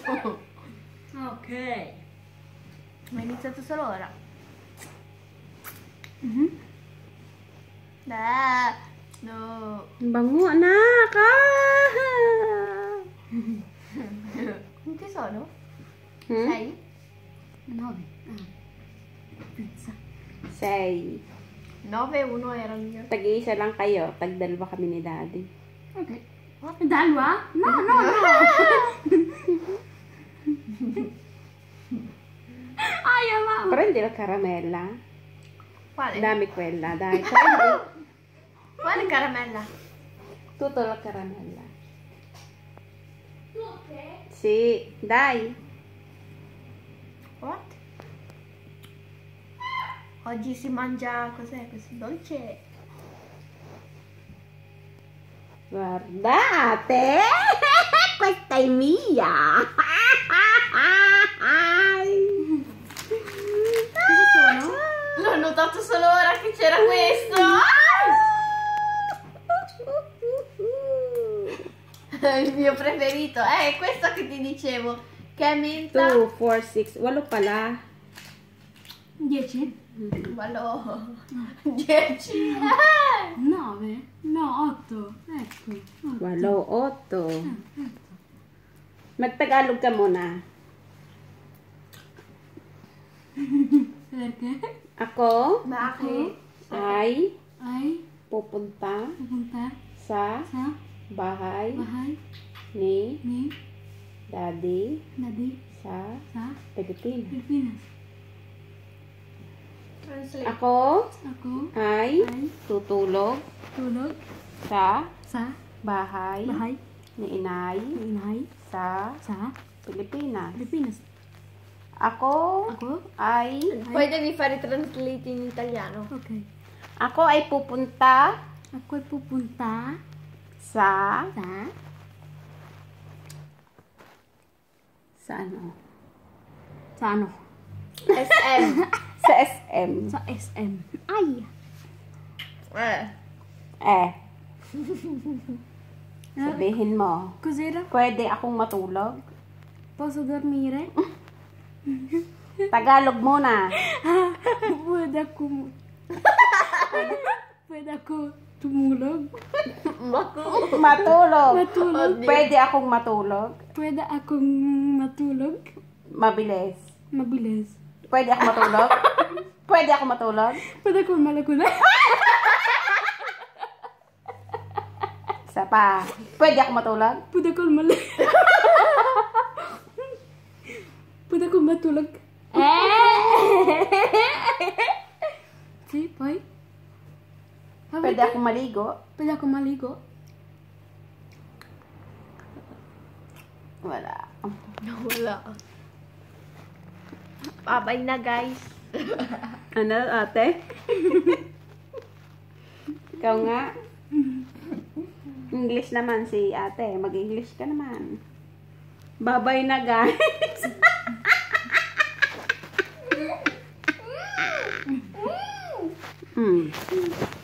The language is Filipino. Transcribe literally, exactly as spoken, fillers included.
Ok. Ma iniziato solo ora. Mhm. Da. No. Bango, anak! Ah! Quanti sono? Hmm? Sei? Nove. Ah. Pizza. Say. Nove e uno era il mio. Tag-iisa lang kayo. Tag-dalawa kami ni Daddy. Ok. Dalawa? No, no, no! Ayaw, mama. Pero hindi lang karamella. Quale? Dami quella, dai. Quale caramella? Tutto la caramella. Sì, dai. What? Oggi si mangia cos'è così dolce? Guardate! Questa è mia! Cosa sono? L'ho notato solo ora che c'era questo! Il mio preferito. Eh, è questo che ti dicevo. Che è menta. two, four, six. Walo pala. dieci? Valò. dieci. nove? No, otto. Ecco. otto. Walo, otto. Magtagalog ka muna. Perché? Ako Bakit? ay Ay pupunta pupunta sa sa bahay bahay ni ni Daddy Daddy sa sa Pilipinas. Pilipinas. Translate. Ako Ako ay ay tutulog tulog sa sa bahay bahay ni Inay ni Inay sa sa Pilipinas. Pilipinas. Ako Ako ay Poi devi fare translate in italiano. ok. ako ay pupunta Ako ay pupunta sa sa sa ano? sa ano? S M. Sa S M. Sa S M. Ay! Eh. Eh. Sabihin mo, Cos'era? pwede akong matulog? Posso dormire? Tagalog muna. Pwede ako Pwede ako tumulog? Maku. Matulog. Matulog? Pwede akong matulog? Pwede akong matulog? Mabilis. Mabilis. Pwede ako matulog? Pwede ako matulog? Pwede akong malakuna? Isa pa. Pwede ako matulog? Pwede akong mali... Pwede akong matulog? Si, pwede? Pwede akong maligo? Pwede akong maligo? Wala. Wala. Babay na guys. Ano, ate? Ikaw nga. English naman si ate. Mag-English ka naman. Babay na, guys. Hmm.